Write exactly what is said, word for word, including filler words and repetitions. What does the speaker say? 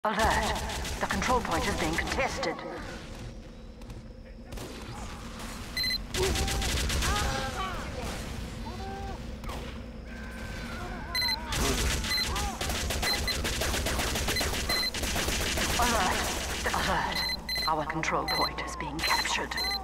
Alert! The control point is being contested. Alert! Alert! Our control point is being captured.